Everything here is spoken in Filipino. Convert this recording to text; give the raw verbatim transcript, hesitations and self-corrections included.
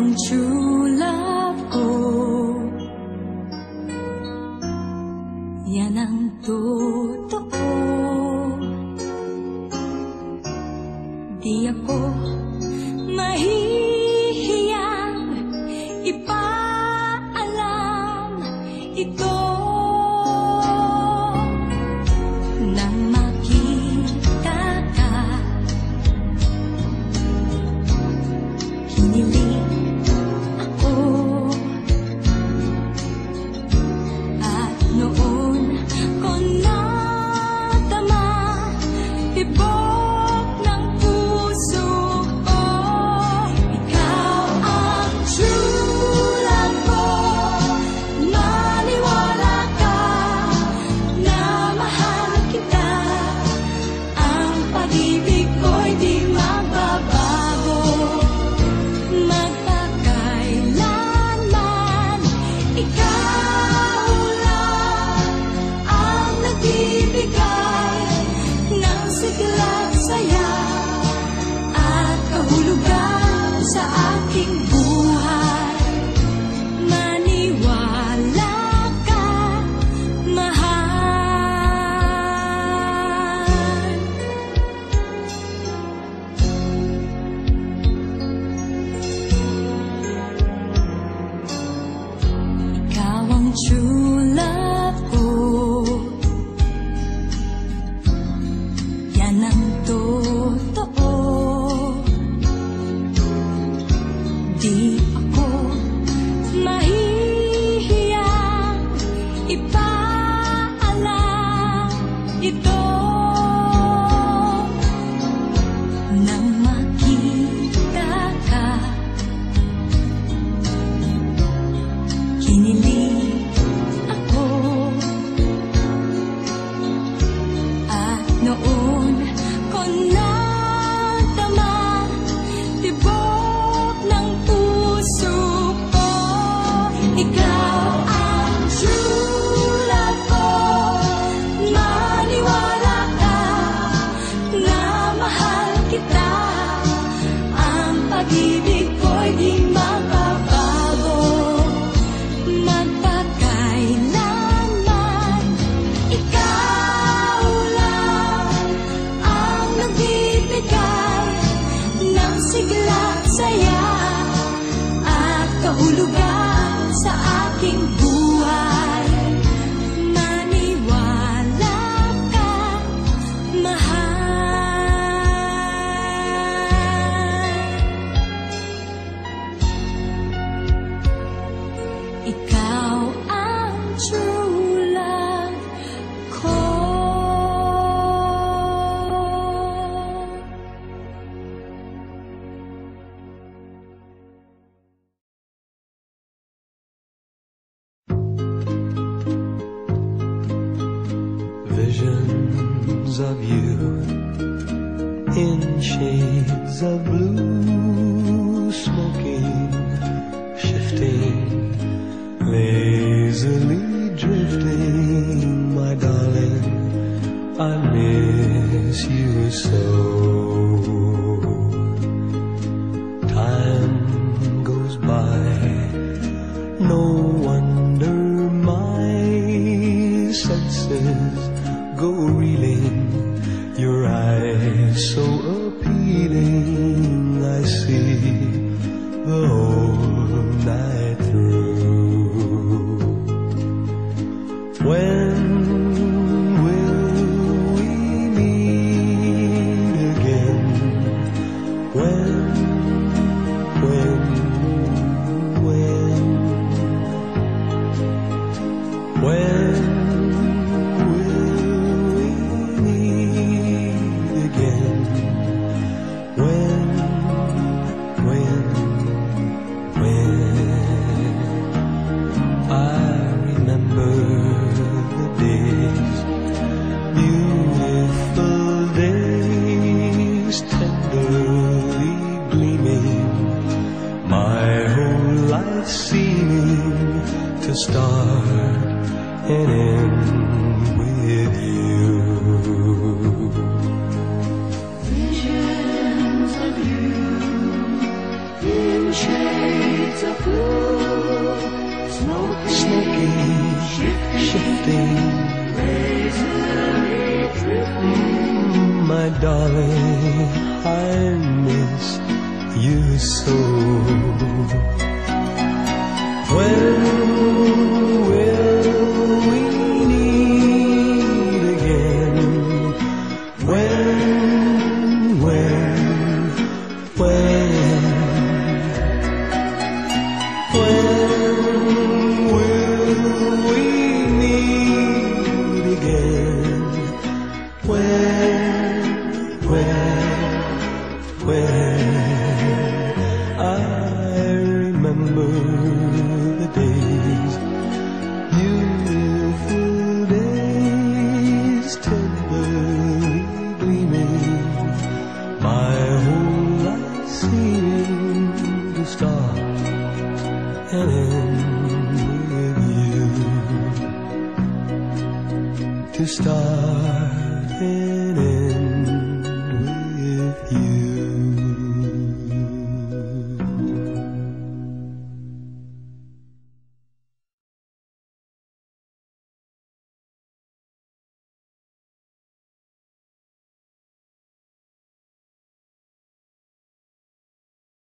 ang true love ko. Yan ang totoo. Di ako mahihiyang ipaalam ito. Nang makita ka, kinilig ako. At noon ko nadama tibok ng puso ko. Ikaw ang true love ko. Maniwala ka na mahal kita. Ang pag-ibig ko'y di magbabago magpakailanman. Ikaw lang ang nagbibigay ng sigla't saya at kahulugan sa aking buhay. Maniwala ka, mahal. Ikaw ang true love ko. Yan ang totoo. Di ako mahihiyang ipaalam ito. Nang makita ka, kinilig ako. At noon ko nadama tibok ng puso ko. Ikaw ang true love ko. Maniwala ka na mahal kita. Ang pag-ibig ko'y di magbabago magpakailanman. Ikaw lang ang nagbibigay ng sigla't saya at kahulugan sa aking buhay. Maniwala ka, mahal. Ikaw ang true love ko. Visions of you in shades of blue, smoking, shifting, lazily drifting. My darling, I miss you so. Time goes by, no wonder my senses go reeling. Your eyes so appealing, I see the whole night through. When will we meet again? When, when, when, when will we meet again? When, when, when? I remember the days, beautiful days, tenderly gleaming, my whole life seeming to start and end with you. Visions of you in shade smoky, shifting. Mm, my darling, I miss you so. When will we meet again? When, when, when? When will we meet again? When, when, when? I remember the days, beautiful days, tenderly gleaming, my whole life seemed to start and end with you, to start and